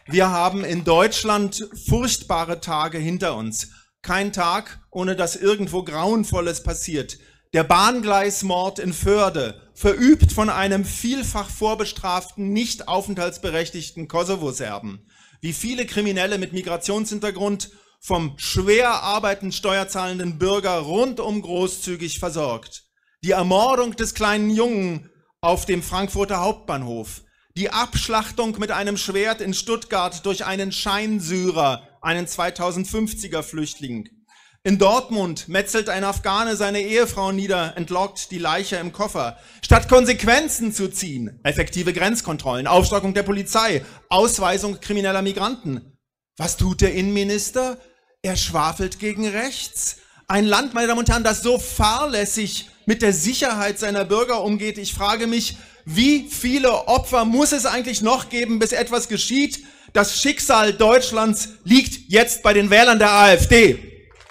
Wir haben in Deutschland furchtbare Tage hinter uns. Kein Tag, ohne dass irgendwo Grauenvolles passiert. Der Bahngleismord in Förde, verübt von einem vielfach vorbestraften, nicht aufenthaltsberechtigten Kosovo-Serben. Wie viele Kriminelle mit Migrationshintergrund vom schwer arbeitend steuerzahlenden Bürger rundum großzügig versorgt. Die Ermordung des kleinen Jungen auf dem Frankfurter Hauptbahnhof. Die Abschlachtung mit einem Schwert in Stuttgart durch einen Scheinsyrer, einen 2050er Flüchtling. In Dortmund metzelt ein Afghane seine Ehefrau nieder, entlockt die Leiche im Koffer. Statt Konsequenzen zu ziehen, effektive Grenzkontrollen, Aufstockung der Polizei, Ausweisung krimineller Migranten. Was tut der Innenminister? Er schwafelt gegen rechts. Ein Land, meine Damen und Herren, das so fahrlässig mit der Sicherheit seiner Bürger umgeht. Ich frage mich, wie viele Opfer muss es eigentlich noch geben, bis etwas geschieht? Das Schicksal Deutschlands liegt jetzt bei den Wählern der AfD.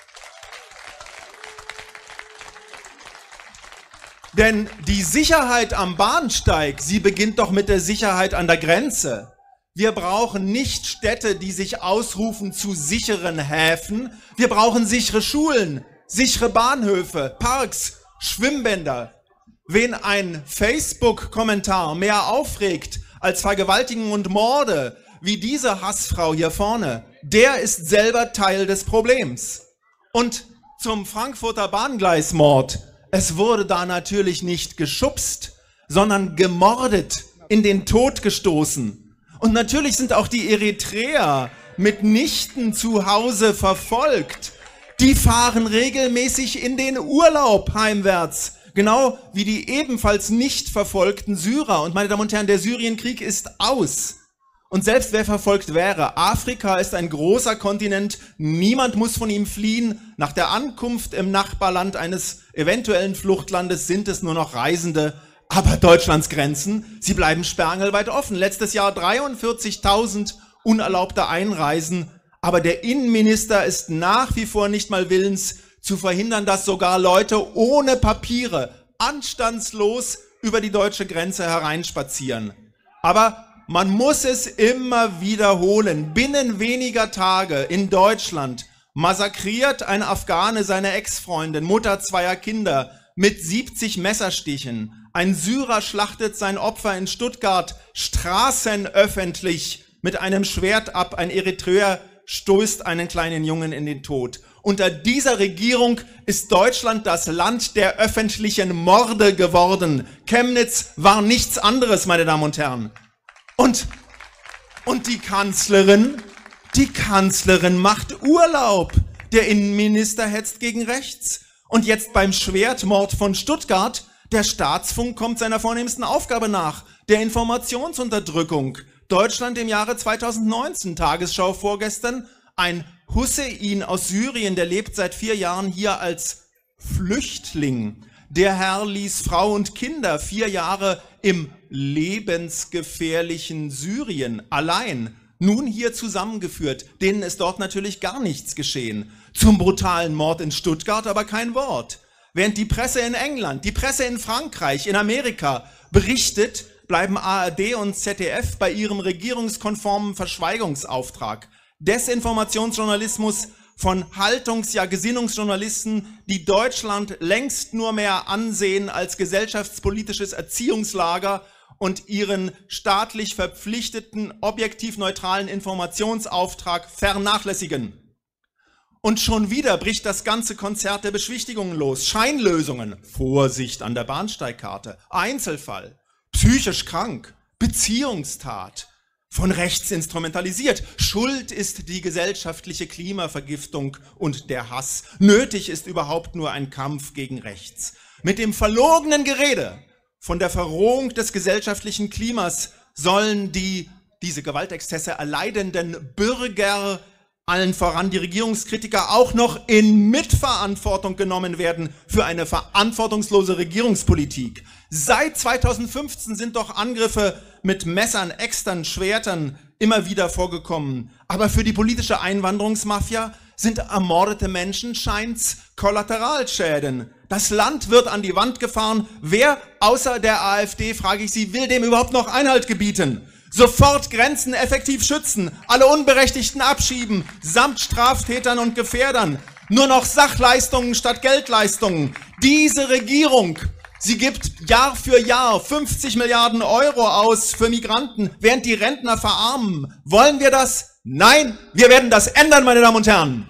Denn die Sicherheit am Bahnsteig, sie beginnt doch mit der Sicherheit an der Grenze. Wir brauchen nicht Städte, die sich ausrufen zu sicheren Häfen. Wir brauchen sichere Schulen, sichere Bahnhöfe, Parks, Schwimmbäder. Wen ein Facebook-Kommentar mehr aufregt als Vergewaltigungen und Morde, wie diese Hassfrau hier vorne, der ist selber Teil des Problems. Und zum Frankfurter Bahngleismord: Es wurde da natürlich nicht geschubst, sondern gemordet, in den Tod gestoßen. Und natürlich sind auch die Eritreer mitnichten zu Hause verfolgt. Die fahren regelmäßig in den Urlaub heimwärts, genau wie die ebenfalls nicht verfolgten Syrer. Und meine Damen und Herren, der Syrienkrieg ist aus. Und selbst wer verfolgt wäre, Afrika ist ein großer Kontinent, niemand muss von ihm fliehen. Nach der Ankunft im Nachbarland eines eventuellen Fluchtlandes sind es nur noch Reisende. Aber Deutschlands Grenzen, sie bleiben sperrangelweit offen. Letztes Jahr 43.000 unerlaubte Einreisen. Aber der Innenminister ist nach wie vor nicht mal willens zu verhindern, dass sogar Leute ohne Papiere anstandslos über die deutsche Grenze hereinspazieren. Aber man muss es immer wiederholen. Binnen weniger Tage in Deutschland massakriert ein Afghane seine Ex-Freundin, Mutter zweier Kinder, mit 70 Messerstichen. Ein Syrer schlachtet sein Opfer in Stuttgart straßenöffentlich mit einem Schwert ab. Ein Eritreer stößt einen kleinen Jungen in den Tod. Unter dieser Regierung ist Deutschland das Land der öffentlichen Morde geworden. Chemnitz war nichts anderes, meine Damen und Herren. Und die Kanzlerin macht Urlaub. Der Innenminister hetzt gegen rechts. Und jetzt beim Schwertmord von Stuttgart, der Staatsfunk kommt seiner vornehmsten Aufgabe nach, der Informationsunterdrückung. Deutschland im Jahre 2019, Tagesschau vorgestern, ein Hussein aus Syrien, der lebt seit 4 Jahren hier als Flüchtling. Der Herr ließ Frau und Kinder 4 Jahre im lebensgefährlichen Syrien allein, nun hier zusammengeführt. Denen ist dort natürlich gar nichts geschehen. Zum brutalen Mord in Stuttgart aber kein Wort. Während die Presse in England, die Presse in Frankreich, in Amerika berichtet, bleiben ARD und ZDF bei ihrem regierungskonformen Verschweigungsauftrag. Desinformationsjournalismus von Haltungs-, ja Gesinnungsjournalisten, die Deutschland längst nur mehr ansehen als gesellschaftspolitisches Erziehungslager und ihren staatlich verpflichteten, objektiv neutralen Informationsauftrag vernachlässigen. Und schon wieder bricht das ganze Konzert der Beschwichtigungen los. Scheinlösungen, Vorsicht an der Bahnsteigkarte, Einzelfall, psychisch krank, Beziehungstat, von rechts instrumentalisiert. Schuld ist die gesellschaftliche Klimavergiftung und der Hass. Nötig ist überhaupt nur ein Kampf gegen rechts. Mit dem verlogenen Gerede von der Verrohung des gesellschaftlichen Klimas sollen diese Gewaltexzesse erleidenden Bürger, allen voran die Regierungskritiker, auch noch in Mitverantwortung genommen werden für eine verantwortungslose Regierungspolitik. Seit 2015 sind doch Angriffe mit Messern, Äxtern, Schwertern immer wieder vorgekommen. Aber für die politische Einwanderungsmafia sind ermordete Menschen scheint's Kollateralschäden. Das Land wird an die Wand gefahren. Wer außer der AfD, frage ich Sie, will dem überhaupt noch Einhalt gebieten? Sofort Grenzen effektiv schützen, alle Unberechtigten abschieben, samt Straftätern und Gefährdern. Nur noch Sachleistungen statt Geldleistungen. Diese Regierung, sie gibt Jahr für Jahr 50 Milliarden Euro aus für Migranten, während die Rentner verarmen. Wollen wir das? Nein, wir werden das ändern, meine Damen und Herren.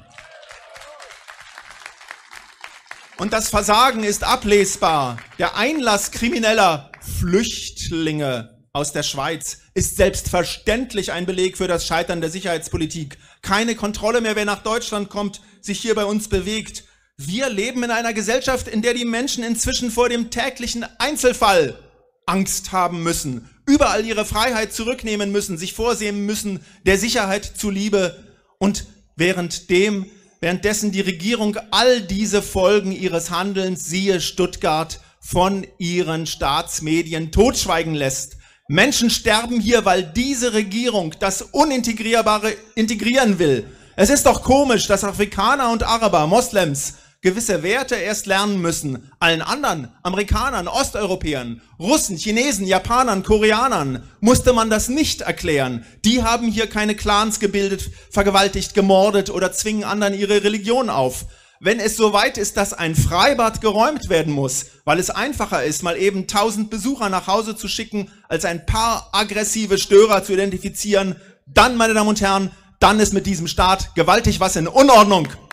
Und das Versagen ist ablesbar. Der Einlass krimineller Flüchtlinge aus der Schweiz ist selbstverständlich ein Beleg für das Scheitern der Sicherheitspolitik. Keine Kontrolle mehr, wer nach Deutschland kommt, sich hier bei uns bewegt. Wir leben in einer Gesellschaft, in der die Menschen inzwischen vor dem täglichen Einzelfall Angst haben müssen, überall ihre Freiheit zurücknehmen müssen, sich vorsehen müssen, der Sicherheit zuliebe. Und währenddessen die Regierung all diese Folgen ihres Handelns, siehe Stuttgart, von ihren Staatsmedien totschweigen lässt. Menschen sterben hier, weil diese Regierung das Unintegrierbare integrieren will. Es ist doch komisch, dass Afrikaner und Araber, Moslems, gewisse Werte erst lernen müssen. Allen anderen, Amerikanern, Osteuropäern, Russen, Chinesen, Japanern, Koreanern, musste man das nicht erklären. Die haben hier keine Clans gebildet, vergewaltigt, gemordet oder zwingen anderen ihre Religion auf. Wenn es so weit ist, dass ein Freibad geräumt werden muss, weil es einfacher ist, mal eben 1000 Besucher nach Hause zu schicken, als ein paar aggressive Störer zu identifizieren, dann, meine Damen und Herren, dann ist mit diesem Staat gewaltig was in Unordnung.